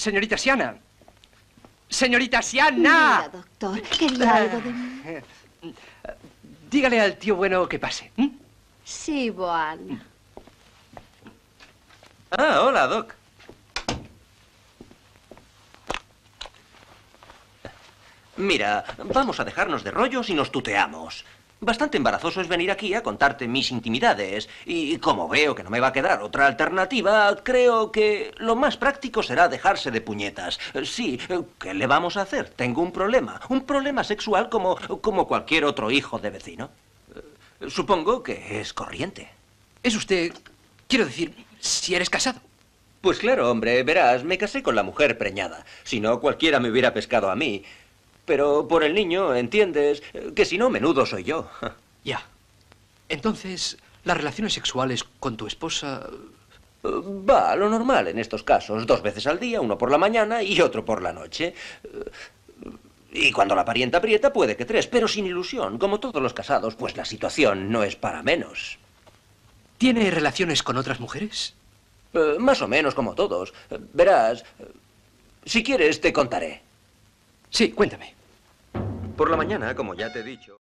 Señorita Siana. Señorita Siana. Mira, doctor, quería algo de mí. Dígale al tío bueno que pase. Sí, Boan. Ah, hola, Doc. Mira, vamos a dejarnos de rollos y nos tuteamos. Bastante embarazoso es venir aquí a contarte mis intimidades. Y como veo que no me va a quedar otra alternativa, creo que lo más práctico será dejarse de puñetas. Sí, ¿qué le vamos a hacer? Tengo un problema. Un problema sexual como cualquier otro hijo de vecino. Supongo que es corriente. Es usted... Quiero decir, si eres casado. Pues claro, hombre, verás, me casé con la mujer preñada. Si no, cualquiera me hubiera pescado a mí. Pero por el niño, ¿entiendes? Que si no, menudo soy yo. Ya. Entonces, las relaciones sexuales con tu esposa... Va, lo normal en estos casos. 2 veces al día, uno por la mañana y otro por la noche. Y cuando la parienta aprieta, puede que 3, pero sin ilusión. Como todos los casados, pues la situación no es para menos. ¿Tiene relaciones con otras mujeres? Más o menos como todos. Verás, si quieres te contaré. Sí, cuéntame. Por la mañana, como ya te he dicho...